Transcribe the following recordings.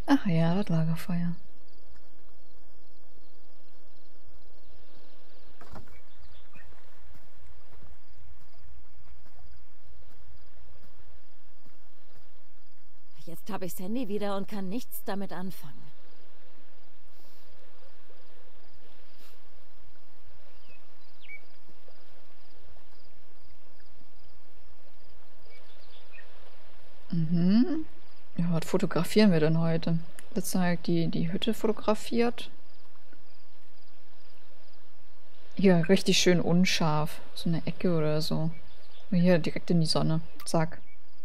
Ach ja, das Lagerfeuer. Jetzt habe ich das Handy wieder und kann nichts damit anfangen. Mhm. Ja, was fotografieren wir denn heute? Jetzt halt die Hütte fotografiert. Hier richtig schön unscharf. So eine Ecke oder so. Hier direkt in die Sonne. Zack.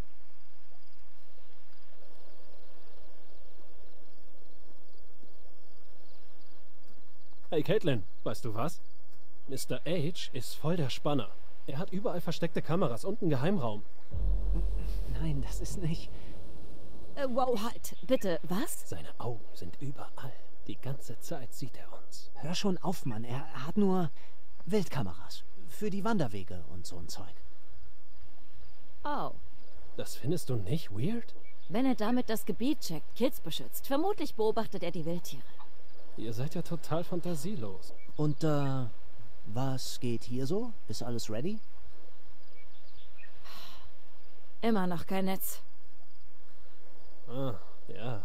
Hey Caitlin, weißt du was? Mr. H ist voll der Spanner. Er hat überall versteckte Kameras und einen Geheimraum. Nein, das ist nicht... Wow, halt. Bitte, was? Seine Augen sind überall. Die ganze Zeit sieht er uns. Hör schon auf, Mann. Er hat nur Wildkameras. Für die Wanderwege und so ein Zeug. Oh. Das findest du nicht weird? Wenn er damit das Gebiet checkt, Kids beschützt, vermutlich beobachtet er die Wildtiere. Ihr seid ja total fantasielos. Und, was geht hier so? Ist alles ready? Immer noch kein Netz. Ah, ja.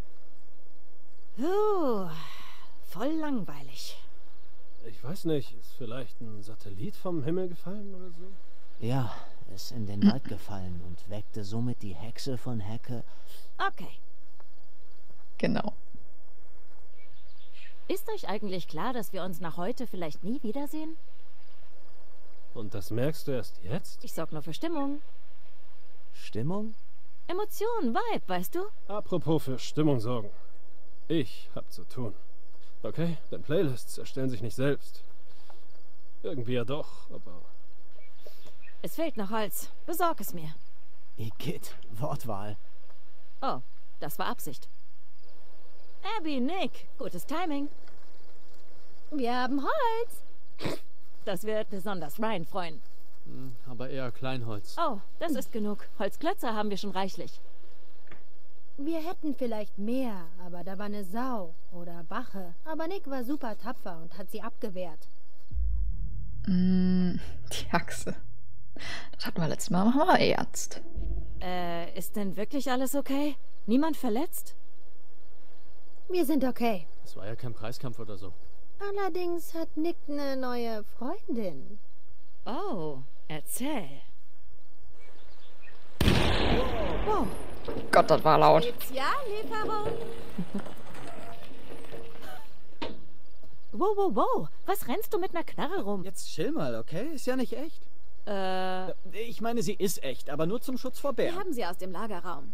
Voll langweilig. Ich weiß nicht, ist vielleicht ein Satellit vom Himmel gefallen oder so? Ja, ist in den Wald gefallen und weckte somit die Hexe von Hecke. Okay. Genau. Ist euch eigentlich klar, dass wir uns nach heute vielleicht nie wiedersehen? Und das merkst du erst jetzt? Ich sorge nur für Stimmung. Stimmung? Emotionen, Vibe, weißt du? Apropos für Stimmung sorgen. Ich hab zu tun. Okay, denn Playlists erstellen sich nicht selbst. Irgendwie ja doch, aber... Es fehlt noch Holz. Besorg es mir. Igitt, Wortwahl. Oh, das war Absicht. Abby, Nick, gutes Timing. Wir haben Holz. Das wird besonders Ryan freuen. Aber eher Kleinholz. Oh, das ist genug. Holzklötzer haben wir schon reichlich. Wir hätten vielleicht mehr, aber da war eine Sau oder Bache. Aber Nick war super tapfer und hat sie abgewehrt. Die Achse. Das hatten wir letztes Mal. Machen wir ernst. Ist denn wirklich alles okay? Niemand verletzt? Wir sind okay. Das war ja kein Preiskampf oder so. Allerdings hat Nick eine neue Freundin. Oh, erzähl. Wow. Gott, das war laut. Speziallieferung. Wow. Was rennst du mit einer Knarre rum? Jetzt chill mal, okay? Ist ja nicht echt. Ich meine, sie ist echt, aber nur zum Schutz vor Wir Bären. haben sie aus dem Lagerraum.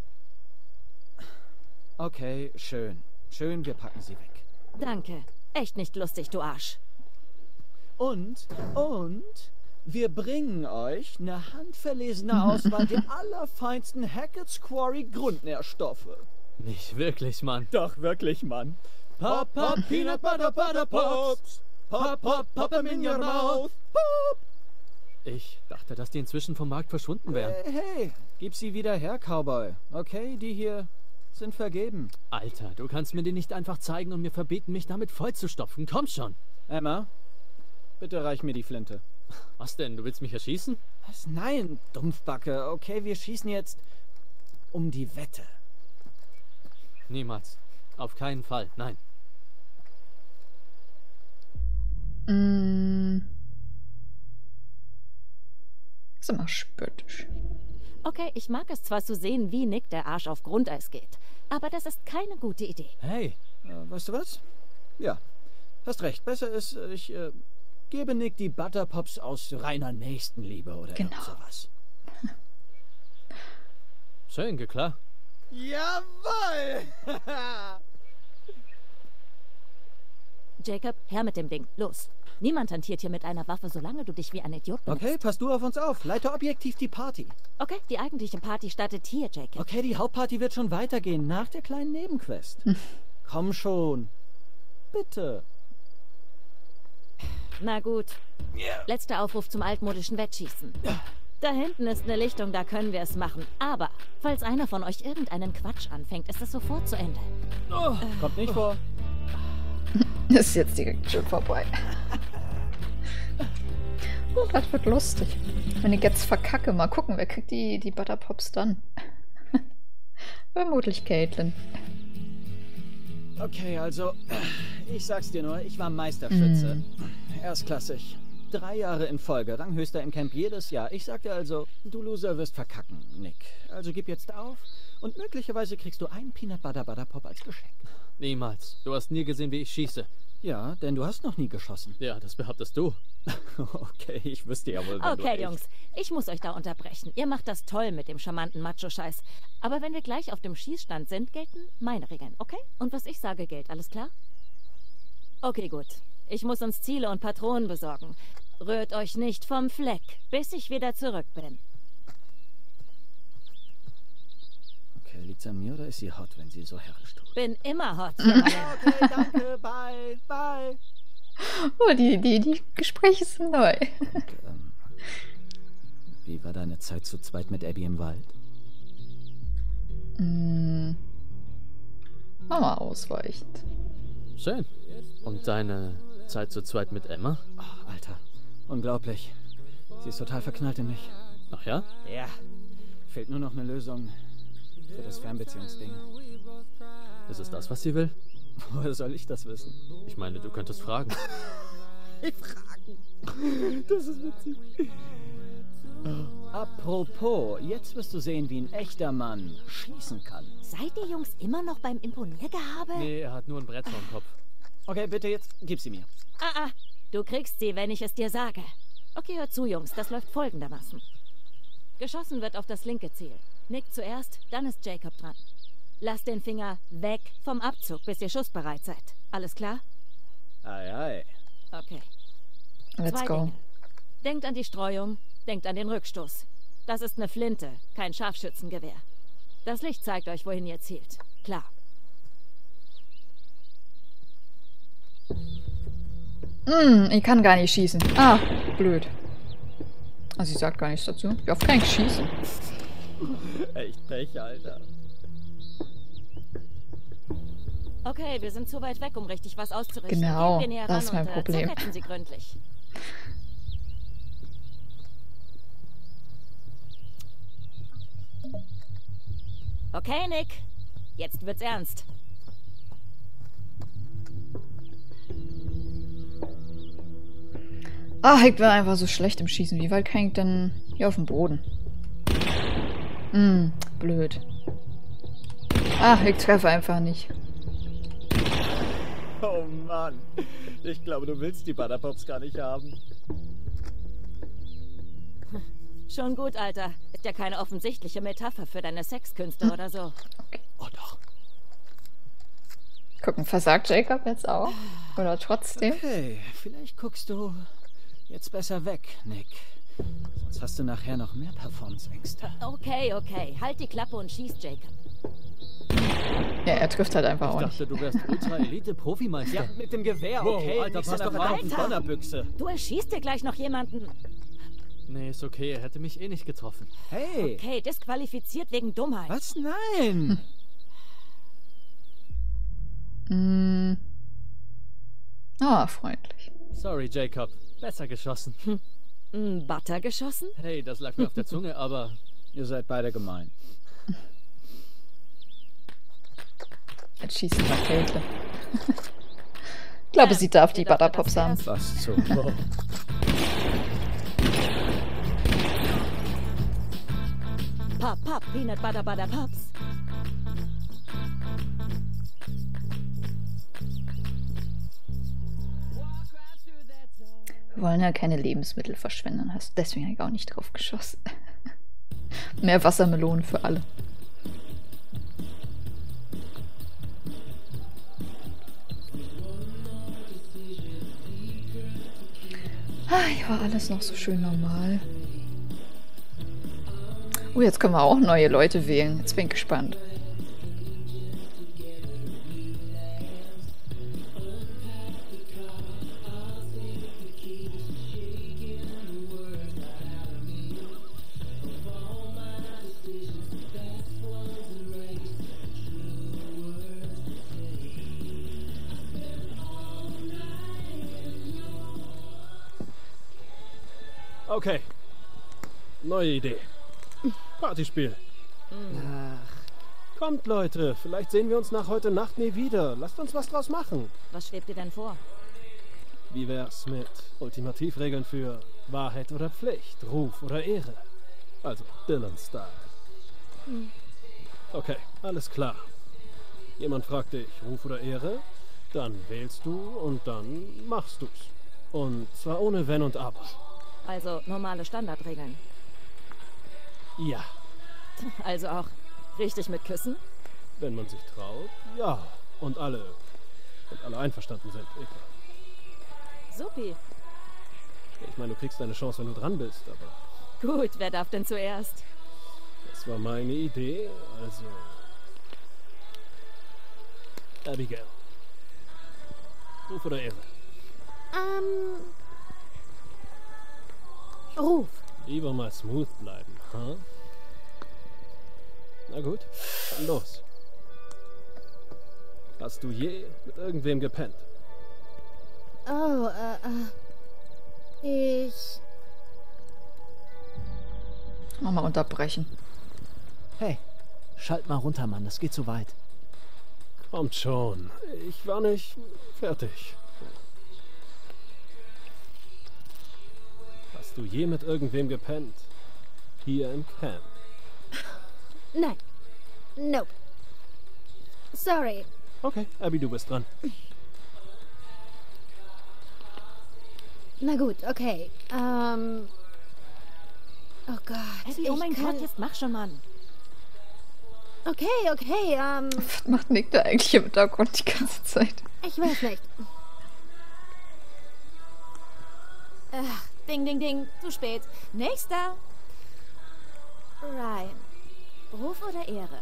Okay, schön. Schön, wir packen sie weg. Danke. Echt nicht lustig, du Arsch. Und wir bringen euch eine handverlesene Auswahl der allerfeinsten Hackett's Quarry Grundnährstoffe. Nicht wirklich, Mann. Doch, wirklich, Mann. Pop, pop, Peanut Butter, Butter Pops. Pop, pop, pop 'em in your mouth. Pop. Ich dachte, dass die inzwischen vom Markt verschwunden wären. Hey, gib sie wieder her, Cowboy. Okay, die hier sind vergeben. Alter, du kannst mir die nicht einfach zeigen und mir verbieten, mich damit vollzustopfen. Komm schon. Emma, bitte reich mir die Flinte. Was denn? Du willst mich erschießen? Was? Nein, Dumpfbacke. Okay, wir schießen jetzt um die Wette. Niemals. Auf keinen Fall. Nein. Ist immer spöttisch. Okay, ich mag es zwar zu sehen, wie Nick der Arsch auf Grundeis geht, aber das ist keine gute Idee. Hey, weißt du was? Ja, hast recht. Besser ist, ich gebe Nick die Butterpops aus reiner Nächstenliebe oder Genau. irgend sowas. Schön, klar. Jawoll! Jacob, her mit dem Ding. Los. Niemand hantiert hier mit einer Waffe, solange du dich wie ein Idiot benutzt. Okay, pass du auf uns auf. Leite objektiv die Party. Okay, die eigentliche Party startet hier, Jacob. Okay, die Hauptparty wird schon weitergehen, nach der kleinen Nebenquest. Komm schon. Bitte. Na gut. Letzter Aufruf zum altmodischen Wettschießen. Da hinten ist eine Lichtung, da können wir es machen. Aber, falls einer von euch irgendeinen Quatsch anfängt, ist es sofort zu Ende. Kommt nicht vor. Ist jetzt direkt schon vorbei. Oh, das wird lustig. Wenn ich jetzt verkacke, mal gucken, wer kriegt die Butterpops dann? Vermutlich Caitlin. Okay, also, ich sag's dir nur, ich war Meisterschütze. Erstklassig. 3 Jahre in Folge, Ranghöchster im Camp jedes Jahr. Ich sag dir also, du Loser wirst verkacken, Nick. Also gib jetzt auf und möglicherweise kriegst du einen Peanut Butter Butter Pop als Geschenk. Niemals. Du hast nie gesehen, wie ich schieße. Ja, denn du hast noch nie geschossen. Ja, das behauptest du. Okay, ich wüsste ja wohl, wenn Okay, du Jungs, ich muss euch da unterbrechen. Ihr macht das toll mit dem charmanten Macho-Scheiß. Aber wenn wir gleich auf dem Schießstand sind, gelten meine Regeln, okay? Und was ich sage, gilt. Alles klar? Okay, gut. Ich muss uns Ziele und Patronen besorgen. Rührt euch nicht vom Fleck, bis ich wieder zurück bin. Okay, liegt's an mir oder ist sie hot, wenn sie so herrisch tut? Bin immer hot. Okay, danke, bye, bye. Oh, die Gespräche sind neu. Wie war deine Zeit zu zweit mit Abby im Wald? Mama ausweichend. Schön. Und deine Zeit zu zweit mit Emma? Oh, Alter, unglaublich. Sie ist total verknallt in mich. Ach ja? Ja, fehlt nur noch eine Lösung für das Fernbeziehungsding. Ist es das, was sie will? Woher soll ich das wissen? Ich meine, du könntest fragen. Das ist witzig. Apropos, jetzt wirst du sehen, wie ein echter Mann schießen kann. Seid ihr Jungs immer noch beim Imponiergehabe? Nee, er hat nur ein Brett vorm Kopf. Okay, bitte jetzt, gib sie mir. Du kriegst sie, wenn ich es dir sage. Okay, hört zu, Jungs, das läuft folgendermaßen. Geschossen wird auf das linke Ziel. Nick zuerst, dann ist Jacob dran. Lasst den Finger weg vom Abzug, bis ihr schussbereit seid. Alles klar? Ei, ei. Okay. Let's 2 go. Dinge. Denkt an die Streuung, denkt an den Rückstoß. Das ist eine Flinte, kein Scharfschützengewehr. Das Licht zeigt euch, wohin ihr zielt. Klar. Ich kann gar nicht schießen. Ah, blöd. Also sie sagt gar nichts dazu. Ich darf gar nicht schießen. Echt Pech, Alter. Okay, wir sind zu weit weg, um richtig was auszurichten. Genau, Gehen wir näher das ist ran mein und, Problem. zerfetzen Sie gründlich. Okay, Nick. Jetzt wird's ernst. Ah, ich bin einfach so schlecht im Schießen. Wie weit kann ich denn hier auf dem Boden? Blöd. Ach, ich treffe einfach nicht. Oh Mann. Ich glaube, du willst die Butterpops gar nicht haben. Schon gut, Alter. Ist ja keine offensichtliche Metapher für deine Sexkünste oder so. Oh doch. Gucken, versagt Jacob jetzt auch? Oder trotzdem? Okay, vielleicht guckst du jetzt besser weg, Nick. Sonst hast du nachher noch mehr Performance-Ängste. Okay. Halt die Klappe und schieß, Jacob. Ja, er trifft halt einfach Ich auch nicht. dachte, du wärst Ultra-Elite-Profimeister. Ja, mit dem Gewehr, Wow, okay? Alter, Nicht so pass eine doch auf. verdammten Donnerbüchse. Du erschießt dir gleich noch jemanden. Nee, ist okay. Er hätte mich eh nicht getroffen. Hey, Okay, disqualifiziert wegen Dummheit. was? Nein. Ah, freundlich. Sorry, Jacob. Besser geschossen. Butter geschossen? Hey, das lag mir auf der Zunge, aber... Ihr seid beide gemein. Jetzt schießt mal Caitlin. Ich glaube, sie darf die Sie dachte, Butterpops das haben. Was zum... Pop, Peanut Butter Butter Pops. Wir wollen ja keine Lebensmittel verschwenden. Deswegen habe ich auch nicht drauf geschossen. Mehr Wassermelonen für alle. Hier war alles noch so schön normal. Oh, jetzt können wir auch neue Leute wählen. Jetzt bin ich gespannt. Okay. Neue Idee. Partyspiel. Kommt, Leute. Vielleicht sehen wir uns nach heute Nacht nie wieder. Lasst uns was draus machen. Was schwebt dir denn vor? Wie wär's mit Ultimativregeln für Wahrheit oder Pflicht, Ruf oder Ehre? Also Dylan-Style. Okay, alles klar. Jemand fragt dich, Ruf oder Ehre? Dann wählst du und dann machst du's. Und zwar ohne Wenn und Aber. Also normale Standardregeln. Ja, Also auch richtig mit Küssen? wenn man sich traut, ja. Und alle einverstanden sind. Egal. Supi. Ich meine, du kriegst deine Chance, wenn du dran bist, aber Gut, wer darf denn zuerst? das war meine Idee, also... Abigail. Ruf oder Ehre? Ruf. Lieber mal smooth bleiben, ha? Na gut, dann los. Hast du je mit irgendwem gepennt? Oh, ich... Nochmal unterbrechen. Hey, schalt mal runter, Mann. Das geht zu weit. Kommt schon, ich war nicht fertig. Hast du je mit irgendwem gepennt? Hier im Camp? Nein. Nope. Sorry. Okay, Abby, du bist dran. Na gut, okay. Oh Gott. Abby, oh mein ich kann... Gott, jetzt mach schon, Mann. Okay, Was macht Nick da eigentlich im Hintergrund die ganze Zeit? ich weiß nicht. Ding, ding, ding. Zu spät. Nächster. Ryan. Ruf oder Ehre?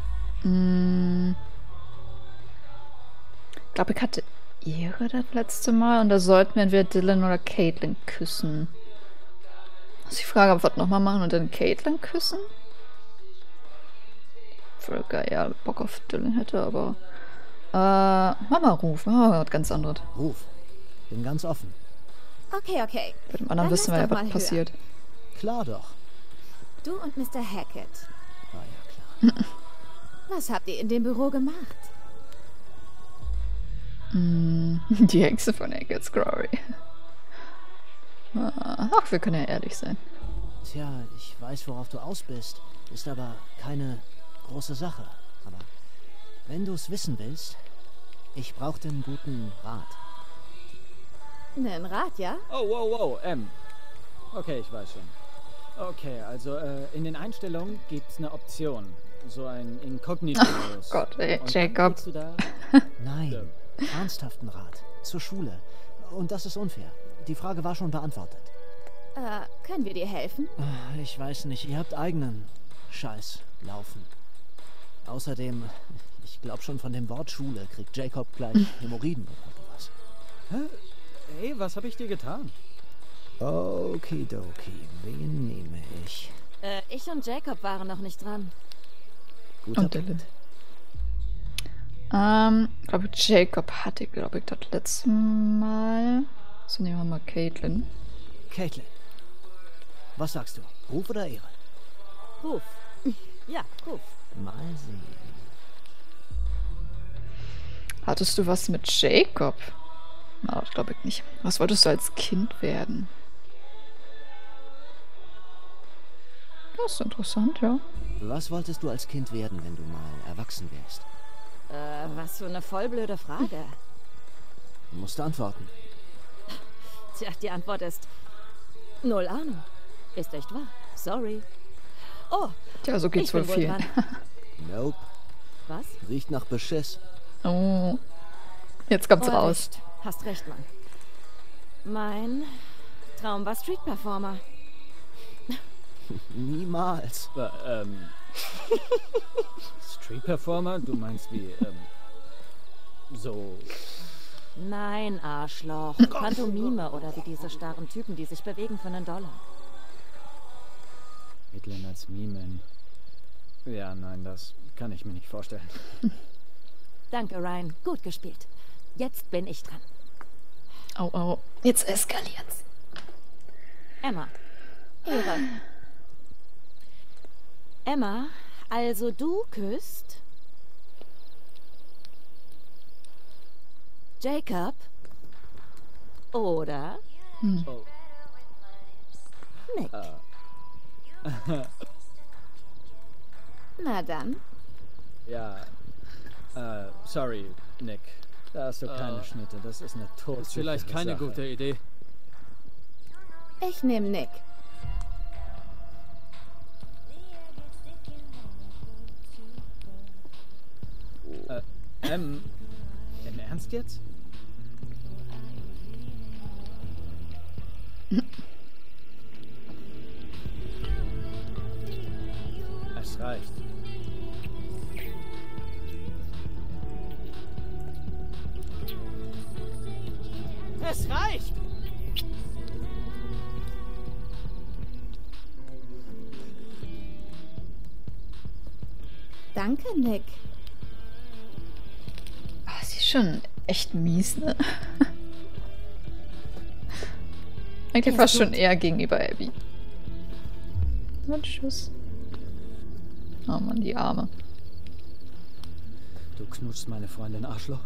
Ich glaube, ich hatte Ehre das letzte Mal und da sollten wir entweder Dylan oder Caitlin küssen. Das ist die Frage, ob wir das nochmal machen und dann Caitlin küssen? Voll geil, ja, Bock auf Dylan hätte, aber... Mama Ruf, was ganz anderes. Ruf. Bin ganz offen. Okay. Bei dem anderen Dann wissen wir lass ja, doch was mal passiert. Klar doch. Du und Mr. Hackett. War ja klar. Was habt ihr in dem Büro gemacht? Die Hexe von Hackett's Glory. Ach, wir können ja ehrlich sein. Tja, ich weiß, worauf du aus bist. Ist aber keine große Sache. Aber wenn du es wissen willst, ich brauchte einen guten Rat. Nen Rat, ja? Oh, wow. Okay, ich weiß schon. Okay, also in den Einstellungen gibt's eine Option. So ein Inkognito. Gott, ey, Und dann Jacob. klickst du da. Nein, ernsthaften Rat. Zur Schule. Und das ist unfair. Die Frage war schon beantwortet. Können wir dir helfen? Ich weiß nicht, ihr habt eigenen Scheiß laufen. Außerdem, ich glaube schon von dem Wort Schule kriegt Jacob gleich Hämorrhoiden oder sowas. Hey, was habe ich dir getan? Okidoki, wen nehme ich? Ich und Jacob waren noch nicht dran. Guter Und Punkt. Dylan. Glaube Jacob hatte, glaube ich, das letzte Mal. So nehmen wir mal Caitlin. Caitlin, was sagst du? Ruf oder Ehre? Ruf. Ja, Ruf. Mal sehen. Hattest du was mit Jacob? Na, das glaube ich nicht. Was wolltest du als Kind werden? Das ist interessant, ja. Was wolltest du als Kind werden, wenn du mal erwachsen wärst? Was für eine vollblöde Frage. Du musst antworten. Tja, die Antwort ist... Null Ahnung. Ist echt wahr. Sorry. Oh, Tja, so geht's ich wohl bin wohl vielen. dran. Nope. Was? Riecht nach Beschiss. Oh. Jetzt kommt's Oh, raus. erwischt. Hast recht, Mann. Mein Traum war Street-Performer. Niemals. Street Performer? Du meinst wie, so... Nein, Arschloch. Pantomime oder wie diese starren Typen, die sich bewegen für $1. Hitler als Mimen. Ja, nein, das kann ich mir nicht vorstellen. Danke, Ryan. Gut gespielt. Jetzt bin ich dran. Au, au. Jetzt eskaliert's. Emma. Ehre. Emma, also du küsst Jacob oder Oh. Nick. Na dann. Ja. Sorry, Nick. Da hast du keine Schnitte. Das ist eine todsichere Ist vielleicht keine Sache. gute Idee. Ich nehme Nick. Im Ernst jetzt? Es reicht. Es reicht! Danke, Nick. Ah, sie ist schon echt mies, ne? Eigentlich fast schon eher gegenüber Abby. Und Schuss. Oh Mann, die Arme. Du knutschst meine Freundin Arschloch.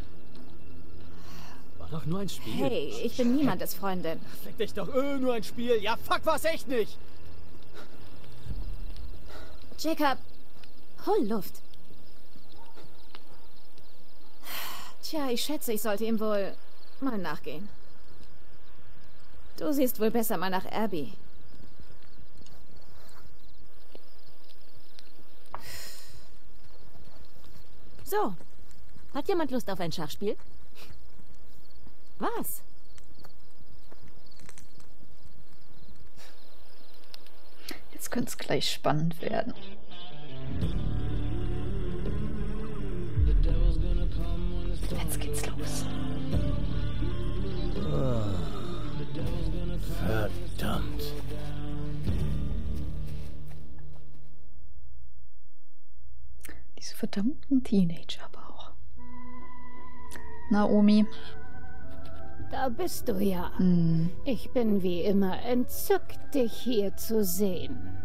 War doch nur ein Spiel. Hey, ich bin niemandes Freundin. Fick dich doch, nur ein Spiel. Ja, fuck, war's echt nicht. Jacob, hol Luft. Tja, ich schätze, ich sollte ihm wohl mal nachgehen. Du siehst wohl besser mal nach Abby. So, hat jemand Lust auf ein Schachspiel? Was? Jetzt könnte es gleich spannend werden. Jetzt geht's los. Verdammt. Diese verdammten Teenager aber auch. Naomi. Da bist du ja. Hm. Ich bin wie immer entzückt, dich hier zu sehen.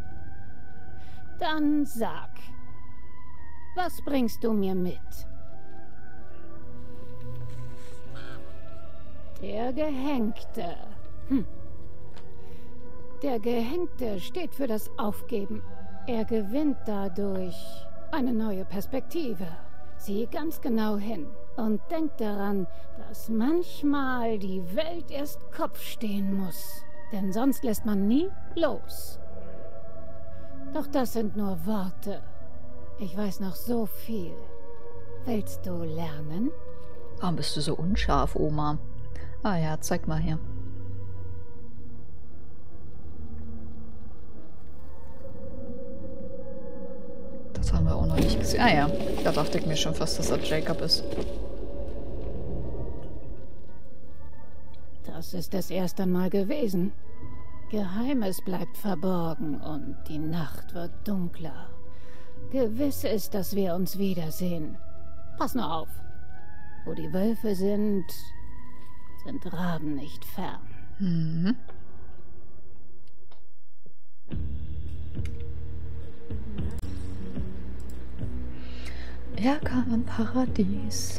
Dann sag, was bringst du mir mit? Der Gehängte. Der Gehängte steht für das Aufgeben. Er gewinnt dadurch eine neue Perspektive. Sieh ganz genau hin und denk daran, dass manchmal die Welt erst Kopf stehen muss. Denn sonst lässt man nie los. Doch das sind nur Worte. Ich weiß noch so viel. Willst du lernen? Warum bist du so unscharf, Oma? Ah ja, zeig mal her. Das haben wir auch noch nicht gesehen. Ah ja, da dachte ich mir schon fast, dass das Jacob ist. Das ist es erst einmal gewesen. Geheimes bleibt verborgen und die Nacht wird dunkler. Gewiss ist, dass wir uns wiedersehen. Pass nur auf. Wo die Wölfe sind Raben nicht fern. Mhm. Er kam im Paradies.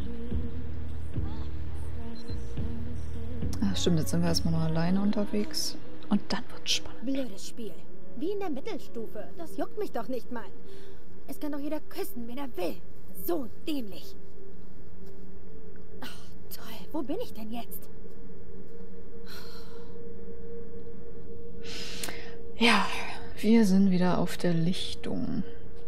Ach stimmt, jetzt sind wir erstmal noch alleine unterwegs. Und dann wird's spannend. Blödes Spiel. Wie in der Mittelstufe. Das juckt mich doch nicht mal. Es kann doch jeder küssen, wen er will. So dämlich. Ach, toll. Wo bin ich denn jetzt? Ja, wir sind wieder auf der Lichtung.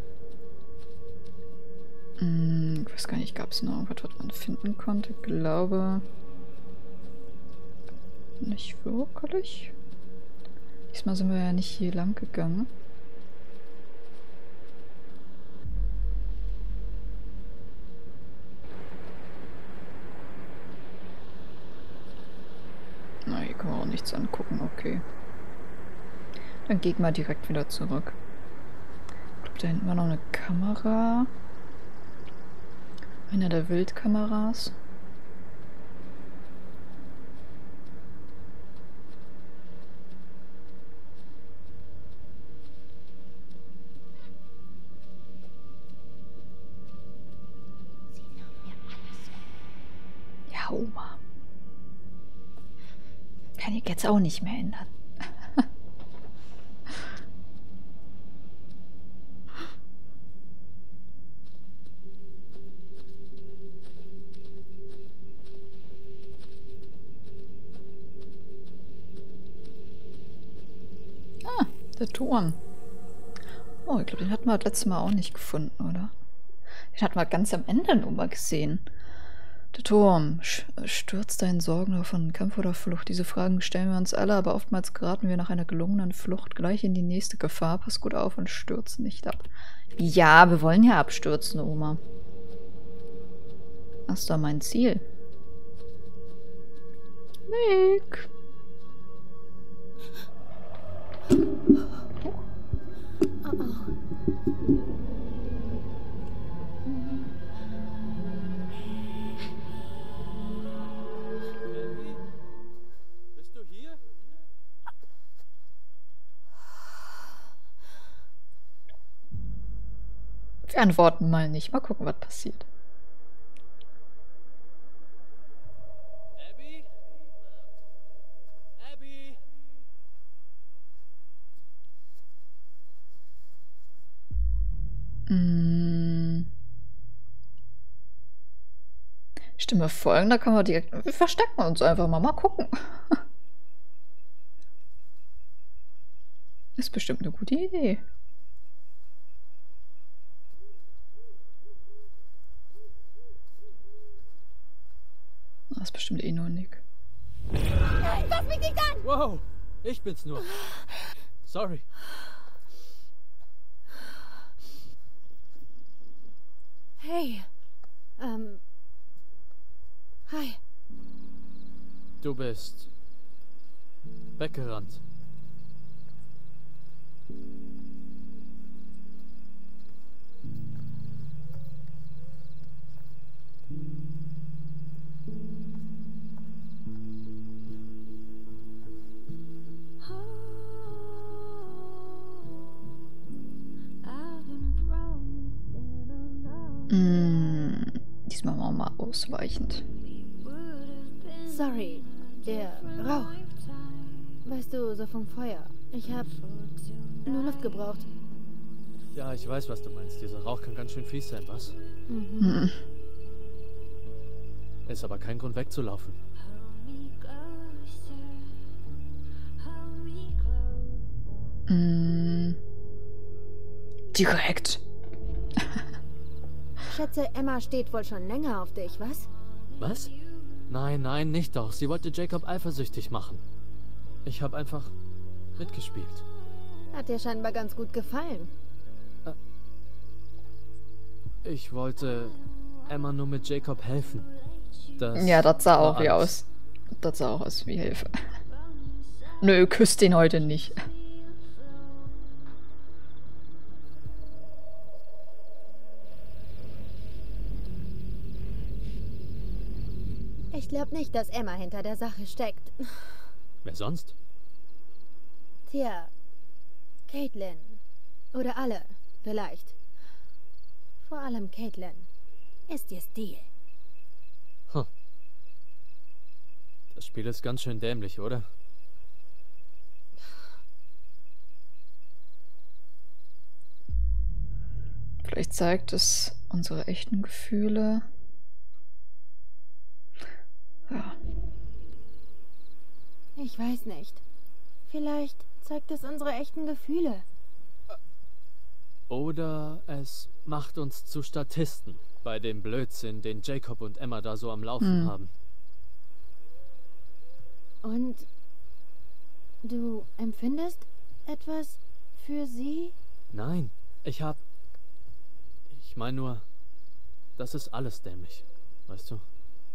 Ich weiß gar nicht, gab es noch irgendwas, was man finden konnte? Ich glaube nicht wirklich. Diesmal sind wir ja nicht hier lang gegangen. Na, hier können wir auch nichts angucken, okay. Dann gehen wir direkt wieder zurück. Ich glaube, da hinten war noch eine Kamera. Einer der Wildkameras. Ja, Oma. Kann ich jetzt auch nicht mehr ändern. Ah, der Turm. Oh, ich glaube, den hatten wir das letzte Mal auch nicht gefunden, oder? Den hatten wir ganz am Ende nur mal gesehen. Der Turm. Stürzt ein Sorgender von Kampf oder Flucht? Diese Fragen stellen wir uns alle, aber oftmals geraten wir nach einer gelungenen Flucht gleich in die nächste Gefahr. Pass gut auf und stürzt nicht ab. Ja, wir wollen ja abstürzen, Oma. Das ist doch mein Ziel. Nick. Bist du hier? Wir antworten mal nicht. Mal gucken, was passiert. Abby? Abby? Stimme folgen, da kann man direkt. Wir verstecken uns einfach mal. Mal gucken. Ist bestimmt eine gute Idee. Das ist bestimmt eh nur Nick. Fass mich nicht an! Wow, ich bin's nur. Sorry. Hey. Hi. Du bist weggerannt. Diesmal machen wir mal ausweichend. Sorry, der Rauch. Weißt du, so vom Feuer. Ich hab nur Luft gebraucht. Ja, ich weiß, was du meinst. Dieser Rauch kann ganz schön fies sein, was? Mhm. Ist aber kein Grund wegzulaufen. Direkt. Schätze, Emma steht wohl schon länger auf dich, was? Was? Nein, nein, nicht doch. Sie wollte Jacob eifersüchtig machen. Ich habe einfach mitgespielt. Hat dir scheinbar ganz gut gefallen. Ich wollte Emma nur mit Jacob helfen. Ja, das sah war auch wie alles. aus. Das sah auch aus wie Hilfe. Nö, küsst den heute nicht. Ich glaube nicht, dass Emma hinter der Sache steckt. Wer sonst? Tja, Caitlin. Oder alle, vielleicht. Vor allem Caitlin. Ist ihr Stil. Das Spiel ist ganz schön dämlich, oder? Vielleicht zeigt es unsere echten Gefühle. Ja. Ich weiß nicht. Vielleicht zeigt es unsere echten Gefühle. Oder es macht uns zu Statisten bei dem Blödsinn, den Jacob und Emma da so am Laufen haben. Und du empfindest etwas für sie? Nein, ich meine nur, das ist alles dämlich, weißt du?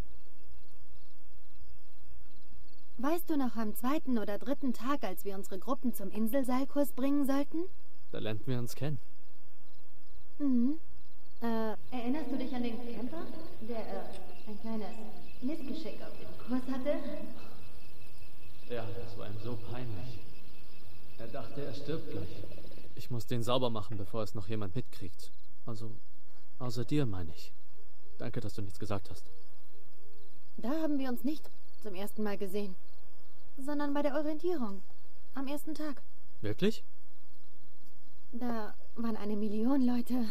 Weißt du noch am 2. oder 3. Tag, als wir unsere Gruppen zum Inselseilkurs bringen sollten? Da lernten wir uns kennen. Mhm. Erinnerst du dich an den Camper, der ein kleines Missgeschick auf dem Kurs hatte? Ja, das war ihm so peinlich. Er dachte, er stirbt gleich. Ich muss den sauber machen, bevor es noch jemand mitkriegt. Also, außer dir, meine ich. Danke, dass du nichts gesagt hast. Da haben wir uns nicht zum ersten Mal gesehen, sondern bei der Orientierung. Am ersten Tag. Wirklich? Da waren 1 Million Leute.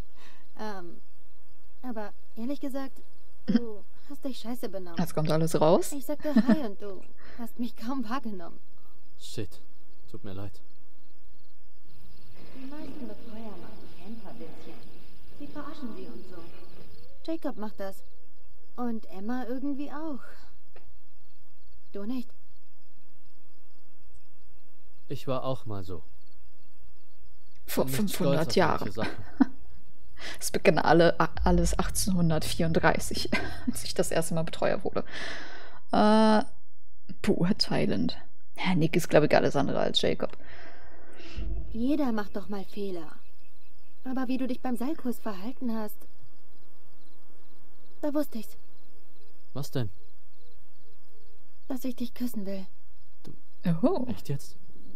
Aber ehrlich gesagt, du hast dich scheiße benommen. Jetzt kommt alles raus. Ich sagte Hi und du hast mich kaum wahrgenommen. Shit. Tut mir leid. Die meisten Betreuer machen Camper-Witzchen. Sie verarschen sie und so. Jacob macht das. Und Emma irgendwie auch. Du nicht? Ich war auch mal so. Vor Bin nicht 500 stolz auf Jahren. manche Sachen. Es begann alles 1834, als ich das erste Mal Betreuer wurde. Beurteilend. Ja, Nick ist, glaube ich, alles andere als Jacob. Jeder macht doch mal Fehler. Aber wie du dich beim Seilkurs verhalten hast, da wusste ich's, Was denn? dass ich dich küssen will. Oh. Echt jetzt?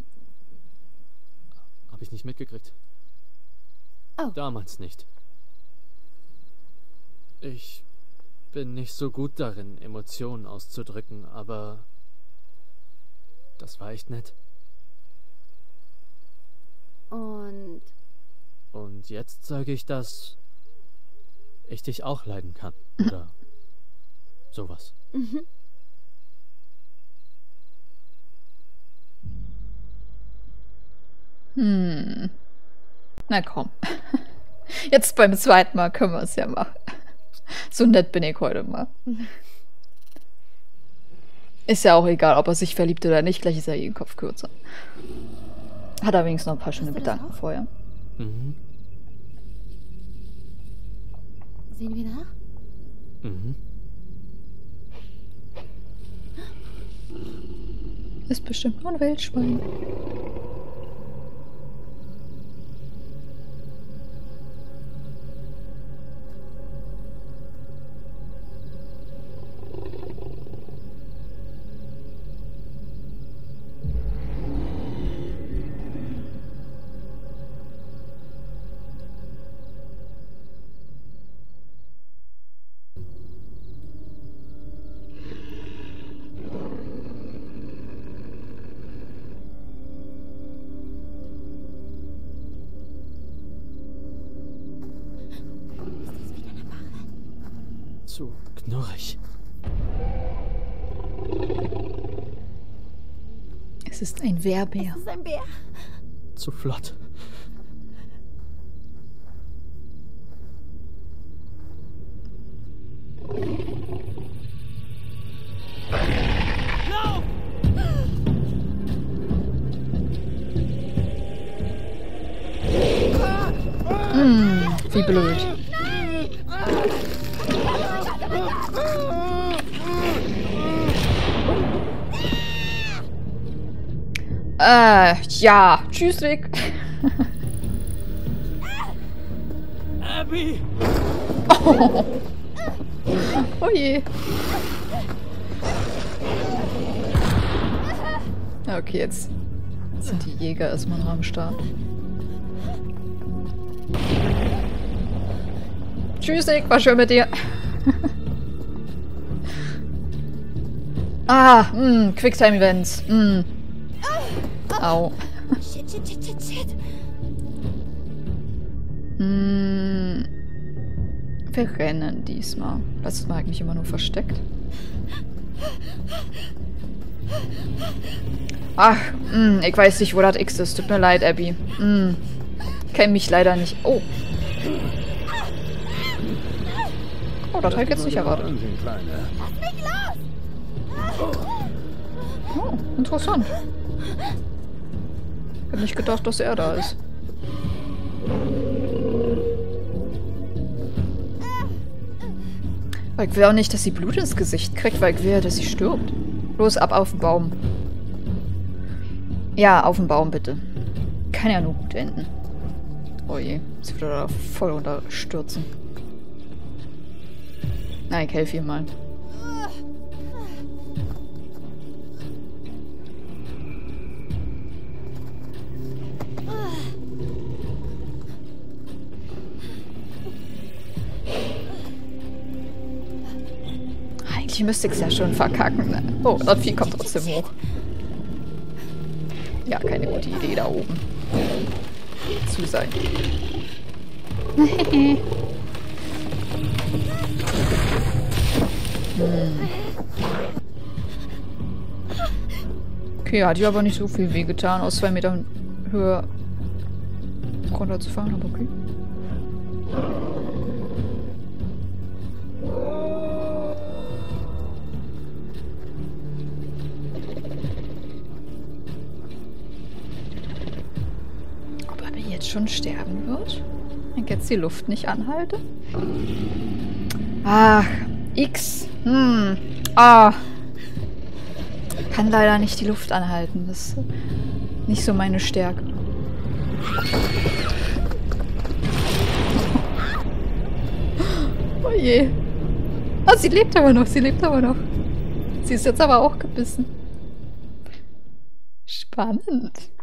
Hab ich nicht mitgekriegt. Oh. Damals nicht. Ich bin nicht so gut darin, Emotionen auszudrücken, aber das war echt nett. Und Und jetzt sage ich, dass ich dich auch leiden kann. Oder sowas. Na komm. Jetzt beim zweiten Mal können wir es ja machen. So nett bin ich heute mal. Ist ja auch egal, ob er sich verliebt oder nicht. Gleich ist er jeden Kopf kürzer. Hat er wenigstens noch ein paar schöne Hast du das Gedanken auch? vorher. Mhm. sehen wir nach? Mhm. Ist bestimmt nur ein Wildschwein. Zu knurrig. Es ist ein Wehrbär. Das ist ein Bär. Zu flott. Wie blöd. Ja. Tschüss, Rick. Abby! Oh. Oh je. Okay, jetzt sind die Jäger erstmal noch am Start. Tschüss, Nick, war schön mit dir. Quicktime-Events. Au. Shit. Wir rennen diesmal. Letztes Mal eigentlich immer nur versteckt. Ach, ich weiß nicht, wo das X ist. Tut mir leid, Abby. Kenn mich leider nicht. Oh. Oh, das habe ich jetzt nicht erwartet. Oh, interessant. Ich habe nicht gedacht, dass er da ist. Weil ich will auch nicht, dass sie Blut ins Gesicht kriegt, weil ich will, dass sie stirbt. Los, ab auf den Baum. Ja, auf den Baum, bitte. Kann ja nur gut enden. Oh je, sie wird da voll unterstürzen. Na, ich helfe ihr mal. Eigentlich müsste ich es ja schon verkacken. Ne? Oh, das Vieh kommt trotzdem hoch. Ja, keine gute Idee da oben. Zu sein. Okay, hat ja aber nicht so viel wehgetan, aus 2 Metern Höhe runterzufahren, aber okay. Ob er jetzt schon sterben wird? Wenn ich jetzt die Luft nicht anhalte? Ach, X. Ah. Kann leider nicht die Luft anhalten. Das ist nicht so meine Stärke. Oh je. Oh, sie lebt aber noch. Sie lebt aber noch. Sie ist jetzt aber auch gebissen. Spannend.